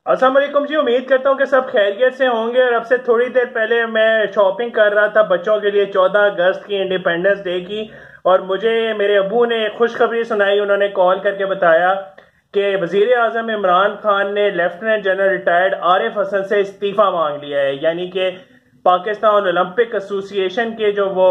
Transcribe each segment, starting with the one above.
अस्सलाम वालेकुम जी। उम्मीद करता हूँ कि सब खैरियत से होंगे। और अब से थोड़ी देर पहले मैं शॉपिंग कर रहा था बच्चों के लिए 14 अगस्त की, इंडिपेंडेंस डे की। और मुझे मेरे अबू ने खुशखबरी सुनाई। उन्होंने कॉल करके बताया कि वजीर आजम इमरान खान ने lieutenant general retired Arif Hasan से इस्तीफा मांग लिया है। यानी कि पाकिस्तान ओलंपिक एसोसिएशन के जो वो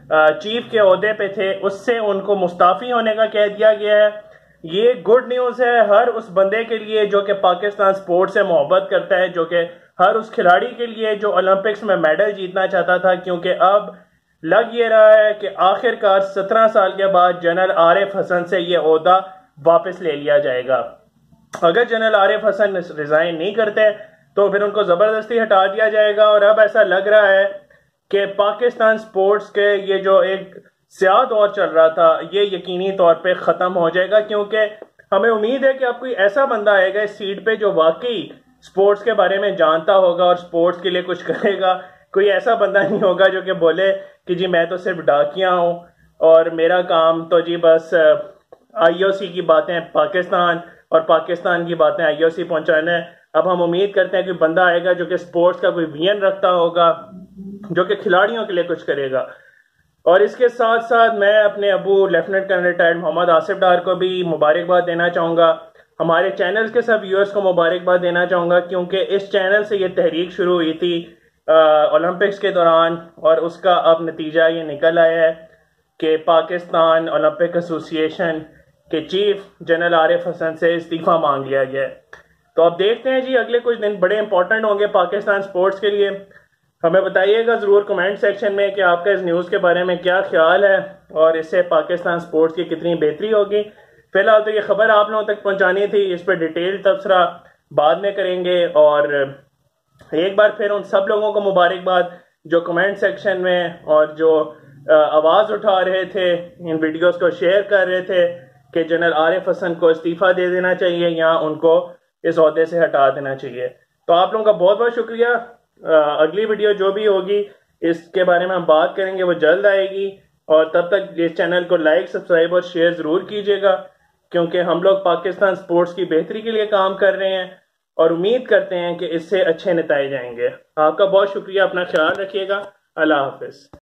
चीफ के ओहदे पे थे, उससे उनको मुस्ताफी होने का कह दिया गया है। ये गुड न्यूज है हर उस बंदे के लिए जो कि पाकिस्तान स्पोर्ट से मोहब्बत करता है, जो कि हर उस खिलाड़ी के लिए जो ओलंपिक्स में मेडल जीतना चाहता था। क्योंकि अब लग ये रहा है कि आखिरकार 17 साल के बाद जनरल आरिफ हसन से ये ओहदा वापस ले लिया जाएगा। अगर जनरल आरिफ हसन रिजाइन नहीं करते तो फिर उनको जबरदस्ती हटा दिया जाएगा। और अब ऐसा लग रहा है कि पाकिस्तान स्पोर्ट्स के ये जो एक स्याह दौर चल रहा था, ये यकीनी तौर पे खत्म हो जाएगा। क्योंकि हमें उम्मीद है कि अब कोई ऐसा बंदा आएगा इस सीट पे जो वाकई स्पोर्ट्स के बारे में जानता होगा और स्पोर्ट्स के लिए कुछ करेगा। कोई ऐसा बंदा नहीं होगा जो कि बोले कि जी मैं तो सिर्फ डाकिया हूं और मेरा काम तो जी बस आईओसी की बातें पाकिस्तान और पाकिस्तान की बातें आईओसी पहुंचाना है। अब हम उम्मीद करते हैं कि बंदा आएगा जो कि स्पोर्ट्स का कोई विजन रखता होगा, जो कि खिलाड़ियों के लिए कुछ करेगा। और इसके साथ साथ मैं अपने अबू lieutenant colonel retired Mohammad Asif Dar को भी मुबारकबाद देना चाहूँगा। हमारे चैनल के सब व्यूअर्स को मुबारकबाद देना चाहूँगा, क्योंकि इस चैनल से ये तहरीक शुरू हुई थी ओलंपिक्स के दौरान, और उसका अब नतीजा ये निकल आया है कि पाकिस्तान ओलंपिक एसोसिएशन के चीफ जनरल आरिफ हसन से इस्तीफा मांग लिया गया है। तो अब देखते हैं जी, अगले कुछ दिन बड़े इंपॉर्टेंट होंगे पाकिस्तान स्पोर्ट्स के लिए। हमें बताइएगा ज़रूर कमेंट सेक्शन में कि आपका इस न्यूज़ के बारे में क्या ख्याल है और इससे पाकिस्तान स्पोर्ट्स की कितनी बेहतरी होगी। फिलहाल तो ये खबर आप लोगों तक पहुंचानी थी, इस पर डिटेल तबसरा बाद में करेंगे। और एक बार फिर उन सब लोगों को मुबारकबाद जो कमेंट सेक्शन में और जो आवाज़ उठा रहे थे, इन वीडियोस को शेयर कर रहे थे कि जनरल आरिफ हसन को इस्तीफा दे देना चाहिए या उनको इस ओहदे से हटा देना चाहिए। तो आप लोगों का बहुत बहुत शुक्रिया। अगली वीडियो जो भी होगी इसके बारे में हम बात करेंगे, वो जल्द आएगी। और तब तक इस चैनल को लाइक, सब्सक्राइब और शेयर जरूर कीजिएगा, क्योंकि हम लोग पाकिस्तान स्पोर्ट्स की बेहतरी के लिए काम कर रहे हैं और उम्मीद करते हैं कि इससे अच्छे नतीजे आएंगे। आपका बहुत शुक्रिया, अपना ख्याल रखिएगा। अल्लाह हाफिज।